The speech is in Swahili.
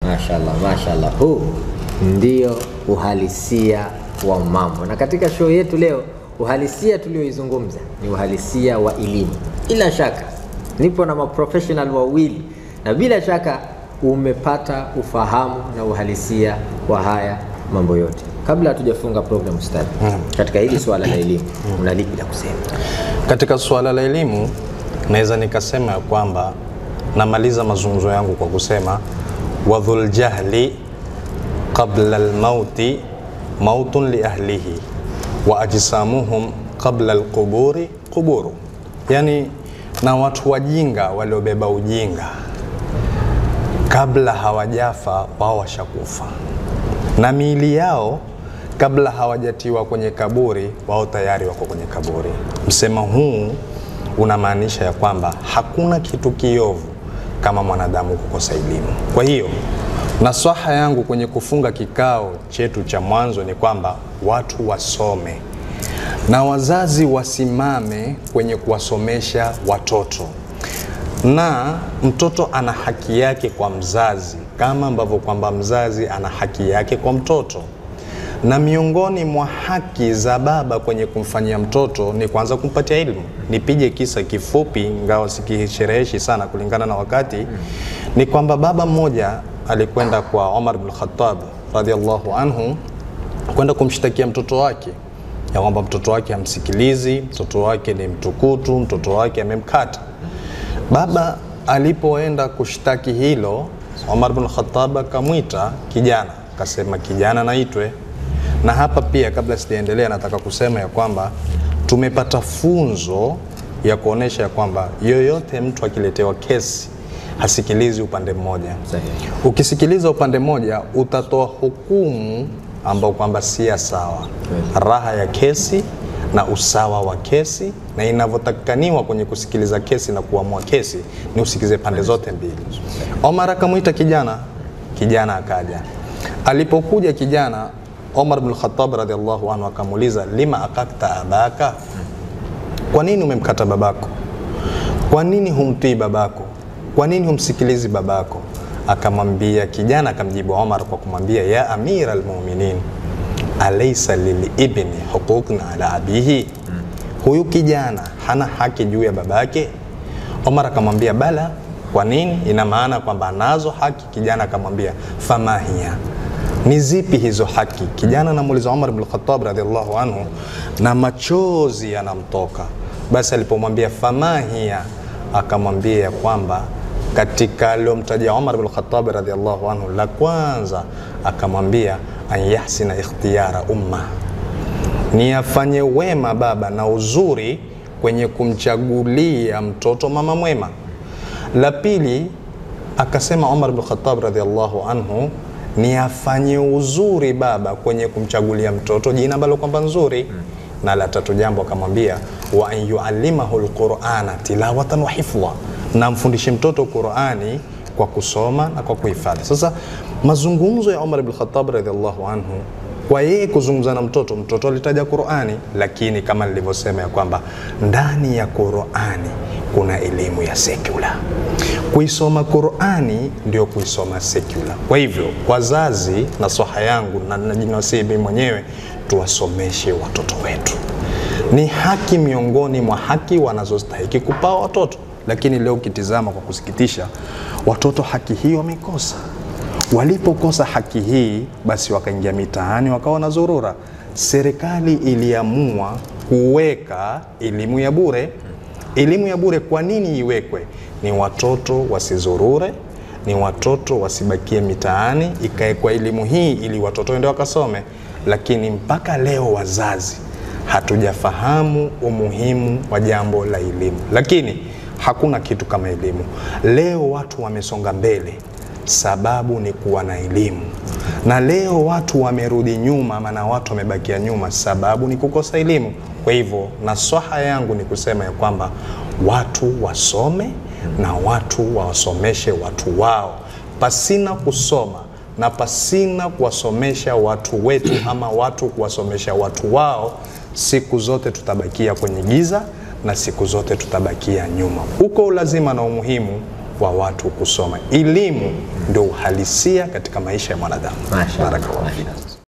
Mashallah, mashallah. Huu ndio uhalisia wa mambo. Na katika show yetu leo, uhalisia tulioizungumza ni uhalisia wa elimu. Bila shaka nipo na maprofessional wawili, na bila shaka umepata ufahamu na uhalisia wa haya mambo yote. Kabla hatujafunga program ustadi, katika hili swala la elimu una lipi la kusema? Katika swala la elimu naweza nikasema kwamba namaliza mazungumzo yangu kwa kusema wadhul jahli qabla al-mauti mautun li ahlihi wa ajsamuhum qabla al-quburi quburu. Yani, na watu wajinga waliobeba ujinga kabla hawajafa wao washakufa, na miili yao kabla hawajatiwa kwenye kaburi wao tayari wako kwenye kaburi. Msemo huu unamaanisha ya kwamba hakuna kitu kiovu kama mwanadamu kukosa elimu. Kwa hiyo nasaha yangu kwenye kufunga kikao chetu cha mwanzo ni kwamba watu wasome na wazazi wasimame kwenye kuwasomesha watoto, na mtoto ana haki yake kwa mzazi kama ambavyo kwamba mzazi ana haki yake kwa mtoto. Na miongoni mwa haki za baba kwenye kumfanyia mtoto ni kwanza kumpatia elimu. Nipige kisa kifupi, ingawa sikishereheshi sana kulingana na wakati. Ni kwamba baba mmoja alikwenda kwa Umar ibn Khattab radhiallahu anhu kwenda kumshtakia mtoto wake ya kwamba mtoto wake hamsikilizi, mtoto wake ni mtukutu, mtoto wake amemkata. Baba alipoenda kushtaki hilo, Umar ibn Khattab akamwita kijana, akasema kijana naitwe. Na hapa pia kabla sijaendelea nataka kusema ya kwamba tumepata funzo ya kuonesha ya kwamba yoyote mtu akiletewa kesi hasikilizi upande mmoja. Ukisikiliza upande mmoja utatoa hukumu ambao kwamba si sawa. Raha ya kesi na usawa wa kesi na inavyotakaniwa kwenye kusikiliza kesi na kuamua kesi ni usikize pande zote mbili. Omar akamuita kijana, kijana akaja. Alipokuja kijana, Umar ibn Khattab radhiallahu anhu akamuuliza, lima akakta abaka? Kwa nini umemkata babako? Kwa nini humtii babako? Kwa nini humsikilizi babako? Akamwambia kijana, akamjibu Umar kwa kumwambia, ya amira almu'minin, alaysa lil ibni huququn ala abihi? Huyu kijana hana haki juu ya babake? Umar akamwambia bala. Kwa nini? Ina maana kwamba anazo haki. Kijana akamwambia famahia, ni zipi hizo haki? Kijana anamuuliza Umar ibn Khattab radhiallahu anhu na machozi yanamtoka. Basi alipomwambia famahia, akamwambia kwamba katika aliyomtaja Umar ibn Khattab radhiallahu anhu, la kwanza akamwambia an yahsina ikhtiyara umma, ni afanye wema baba na uzuri kwenye kumchagulia mtoto mama mwema. La pili akasema Umar ibn Khattab radhiallahu anhu ni afanye uzuri baba kwenye kumchagulia mtoto jina ambalo kwamba nzuri. Na la tatu jambo akamwambia wa an yuallimahu alqur'ana tilawatan wa hifdha, na mfundishe mtoto Qur'ani kwa kusoma na kwa kuhifadhi. Sasa mazungumzo ya Umar ibn Khattab radhiallahu anhu, kwa yeye kuzungumza na mtoto alitaja Qur'ani, lakini kama nilivyosema ya kwamba ndani ya Qur'ani kuna elimu ya secular. Kuisoma Qur'ani ndio kuisoma secular. Kwa hivyo wazazi, nasaha yangu na najinasihi mwenyewe, tuwasomeshe watoto wetu. Ni haki miongoni mwa haki wanazostahili kupewa watoto, lakini leo ukitizama kwa kusikitisha, watoto haki hii wamekosa. Walipokosa haki hii, basi wakaingia mitaani wakawa na zurura. Serikali iliamua kuweka elimu ya bure. Elimu ya bure kwa nini iwekwe? Ni watoto wasizurure, ni watoto wasibakie mitaani, ikaekwa elimu hii ili watoto waende wakasome. Lakini mpaka leo wazazi hatujafahamu umuhimu wa jambo la elimu. Lakini hakuna kitu kama elimu. Leo watu wamesonga mbele, sababu ni kuwa na elimu. Na leo watu wamerudi nyuma, maana watu wamebakia nyuma, sababu ni kukosa elimu. Kwa hivyo nasaha yangu ni kusema ya kwamba watu wasome na watu wasomeshe watu wao. Pasina kusoma na pasina kuwasomesha watu wetu ama watu kuwasomesha watu wao, siku zote tutabakia kwenye giza na siku zote tutabakia nyuma. Uko lazima na umuhimu wa watu kusoma. Elimu ndio uhalisia katika maisha ya mwanadamu. Mashallah. Barakallahu fik.